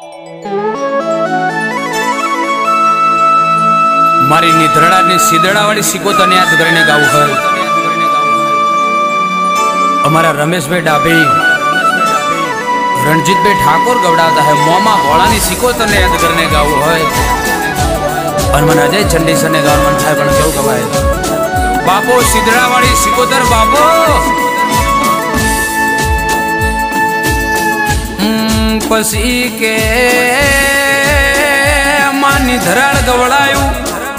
મારી નિધરડાની સીધડાવાળી સિકોતરને યાદ કરીને ગાવું હોય અમારા રમેશભાઈ ડાભી રણજીતભાઈ ઠાકોર ગવડાવતા है મોમાં ભોળાની સિકોતરને યાદ કરીને ગાવું હોય અને મને અજય ચંડીસરને ગાવાનું થાય પણ કેવું ગવાય બાપો સીધડાવાળી સિકોતર બાપો પછી કે માં નિધરાળ ગવડાયું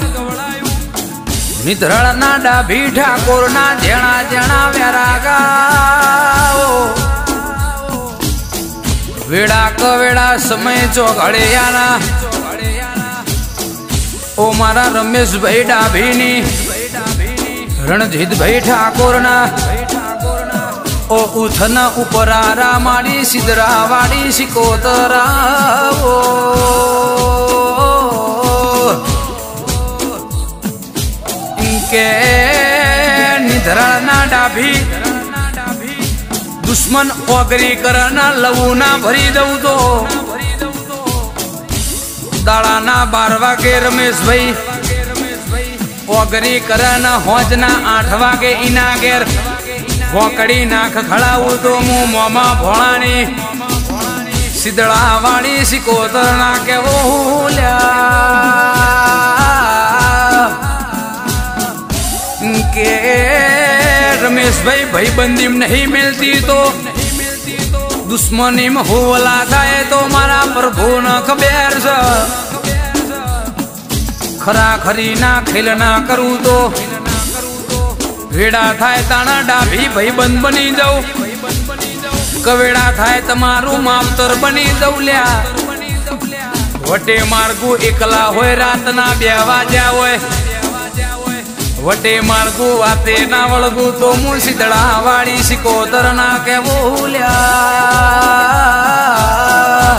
નિધરાળના ડાભી ઠાકોરના જેણા જેણા વેરા ગાઓ વેડા કવેડા સમય ચોઘડિયાના ઓ મારા રમેશભાઈ ડાભીની રણજીતભાઈ ઠાકોરના ઓ ઉથના ઉપરારા માડી સિદ્ધરા વાડી સિકોતરાઓ કે નિધરાળના ડાભી દુશ્મન ઓગરી કરના લવના ભરી દઉં તો દાડાના 12 વાગે રમેશભાઈ ઓગરી કરના હોજના 8 વાગે ઈના ઘેર વોકડી નાખ ખડાવું તો હું મોમાં ભોળાની સિદ્ધડા વાળી સિકોતર ના કેવો કે રમેશભાઈ ભાઈબંધી નહીં મિલતી તો દુશ્મની માં હોવલા થાય તો મારા પ્રભુ ન ખબર છે ખરા ખરી ના ખેલ ના કરું તો વેડા થાય તાણા ડાભી ભાઈબંધ બની જાઉં કવેડા થાય તમારું માવતર બની જાઉં લ્યા વટે માર્ગું એકલા હોય રાતના 2 વાગ્યા હોય વટે માર્ગું વાતે ના વળગું તો હું સિદ્ધડા વાળી સિકોતર ના કેવું લ્યા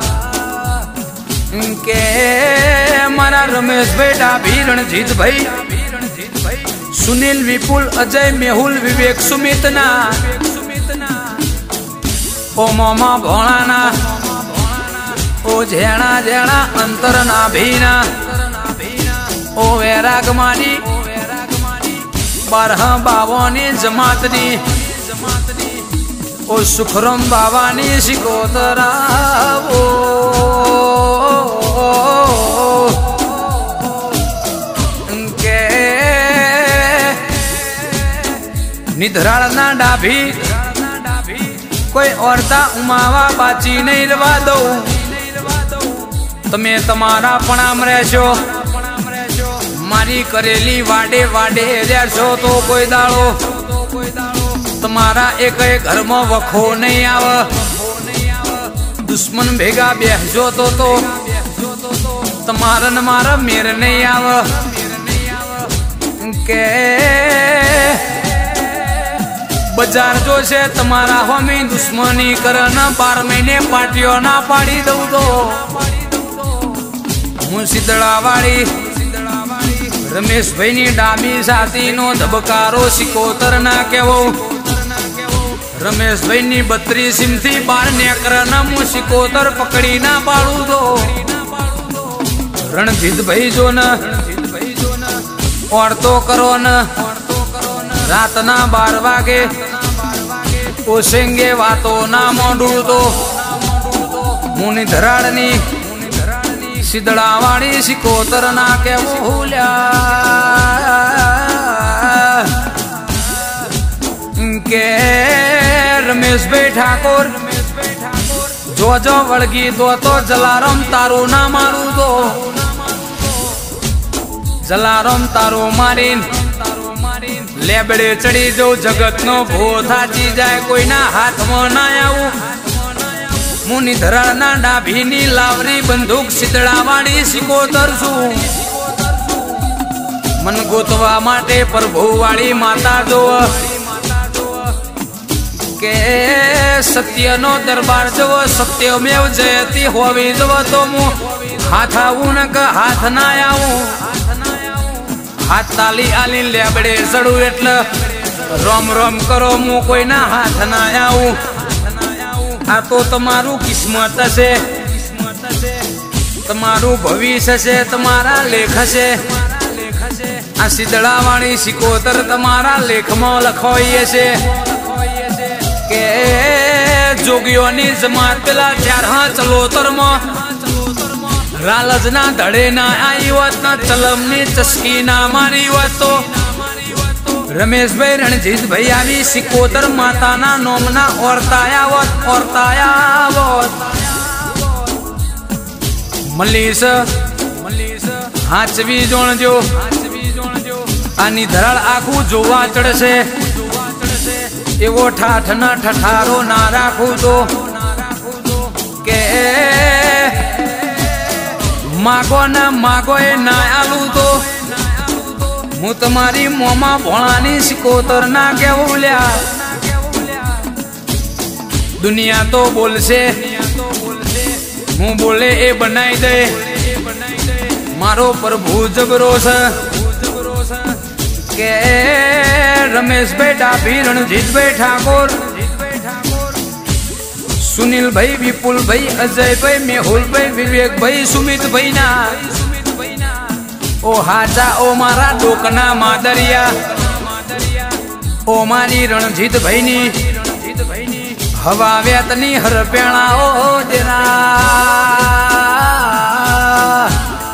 કે મારા રમેશભાઈ ડાભી રણજીતભાઈ સુનિલ વિપુલ અજય મેહુલ વિવેક સુમિતના ઓ મોમાં ભોળાના ઓ જેણા જેણા અંતરના ભીના ઓ વૈરાગ માની 12 બાવાની જમાતની ઓ સુખરમ બાવાની સિકોતરાઓ કે નિધરાળના ડાભી કોઈ ઓરતા ઉમાવા બાચી નહીં રવા દઉં તમે તમારા પણામ રહેશો મારી કરેલી વાડે વાડે રહેશો તો કોઈ દાડો તમારા એક ઘરમાં વખો નહીં આવે દુશ્મન ભેગા બેસજો તો તમારા ને મારા મેર નહીં આવે કે બજાર જોશે તમારા હોમી દુશ્મની કરન 12 મહિને પાટીઓ ના પાડી દઉં તો હું સિદ્ધડા વાળી રમેશભાઈ ની ડામી સાથી નો ધબકારો સિકોતર ના કેવો રમેશભાઈ ની 32 સિમથી 12 નેકરના હું સિકોતર પકડી ના પાડું તો રણજીતભાઈ જો ને ઓરતો કરો ને રાતના 12 વાગે ઓસેંગે વાતો ના મોડું તો મુની ધરાળની સિદ્ધડા વાળી સિકોતર ના કેવું ભૂલ્યા કે રમેશભાઈ ઠાકોર જોજો વળગી તો જલારામ તારું ના મારું તો જલારામ તારું મારીન લેબડે ચડી જવું જગત નો ભો થાચી જાય કોઈના હાથમાં ના આવું મુની ધરાળના ડાભીની લાવરી બંદૂક સિદ્ધડા વાળી સિકોતર છું મન ગોતવા માટે પ્રભુ વાળી માતા જો કે સત્યનો દરબાર જવો સત્યમેવ જયતી હોવી જવો તો હું હાથ આવું ને કે હાથ ના આવું હાથ તાલી આલી લેબડે ચડું એટલે રોમ રોમ કરો હું કોઈના હાથ ના આવું આ તો તમારું કિસ્મત હશે તમારું ભવિષ્ય છે તમારા લેખ છે આ શીતળાવાળી સિકોતર તમારા લેખમાં લખવાઈએ છે કે જોગીઓની જમાત પેલા 4 ચલોતરમાં રાલજના ધડે ના આવી હોત ના ચલમની ચસ્કી ના મારી હોત તો રમેશભાઈ રણજીતભાઈ આવી સિકોતર માતાના નોમના ઓરતાયા હોત મલીસ હાચવી જોણજો આની ધરાળ આખું જોવા ચડશે એવો ઠાઠના ઠઠારો ના રાખું તો કે માગો ને માગો એ ના આલું તો હું તમારી મોમાં ભોળાની સિકોતર ના કેવું લ્યા દુનિયા તો બોલશે હું બોલે એ બનાવી દે મારો પ્રભુ જબરો છે કે રમેશભાઈ ડાભી રણજીતભાઈ ઠાકોર સુનિલભાઈ વિપુલભાઈ અજયભાઈ મેહુલભાઈ વિવેકભાઈ સુમિતભાઈ ના ઓ હાચા ઓ મારા ડોકના માદરિયા ઓ મારી રણજીતભાઈ ની હવા વેતની હરપેણા ઓ જેના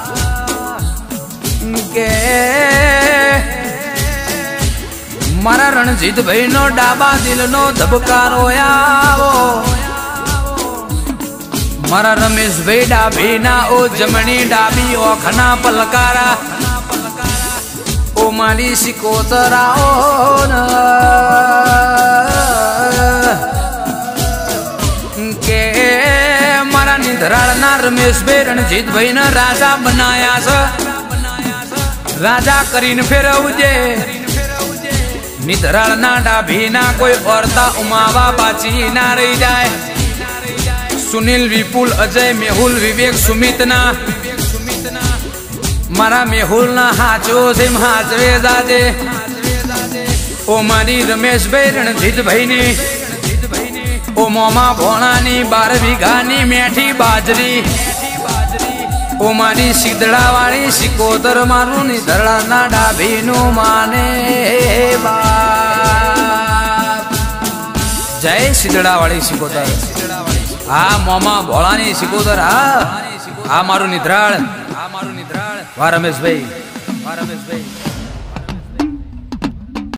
કે મારા રણજીતભાઈ નો ડાબા દિલ નો ધબકારો આવો મારા રમેશભાઈ ડાભી ના ઓ જમણી ડાબી ઓખના પલકારા ઓ મારી સિકોતરા ઓ કે મારા નિધરાળના રમેશભાઈ રણજીતભાઈ ના રાજા બનાયા છે રાજા કરીને ફેરવજે નિધરાળના ડાભીના કોઈ ઓરતા ઉમાવા બાચી ના રહી જાય સુનિલ વિપુલ અજય મેહુલ વિવેક સુમિતના મારા મેહુલના હાચવો છે હાચવે જાજે ઓ મારી રમેશભાઈ રણજીતભાઈની ઓ મોમા ભોણાની 12 વીઘાની મેઠી બાજરી ઓ મારી શીતળાવાળી સિકોતર મારું નિધરાળના ડાભીનું માને બાપ જય શીતળાવાળી સિકોતર હા મોમા ભોળાની સિકોતર હા મારું નિધરાળ વા રમેશભાઈ